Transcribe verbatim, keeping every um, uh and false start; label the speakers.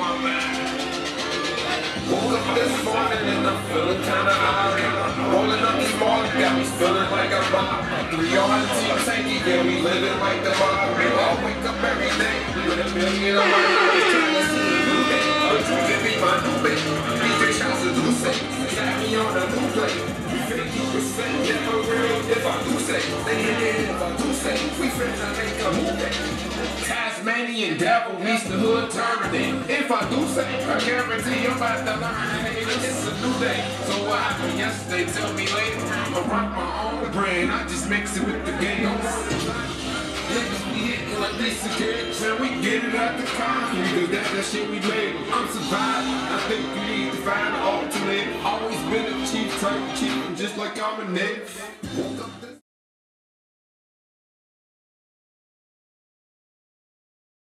Speaker 1: my mind. Woke up this morning and I'm feeling kinda high. Rolling up this morning got me feeling like a mob. Three on the team tanky, yeah, we living like the mob. I wake up every day with a million on my mind. Trying to see a new day, a Tuesday be my new baby. D J shots a new say, got me on a new play. We fifty percent never real if I do say. They hit it if I do say. We friends, I make a movie. Tasmanian devil meets the hood tournament. If I do say, I guarantee I'm about to learn. Hey, it's a new day. So what happened yesterday? Tell me later. I'ma rock my own brand. I just mix it with the game. Niggas be hitting like this again. Man, we get it out the concrete. Cause that's that shit we made. I'm surviving. I think you need to find an alternate. Always been a chief type cheating, just like I'm a nigga.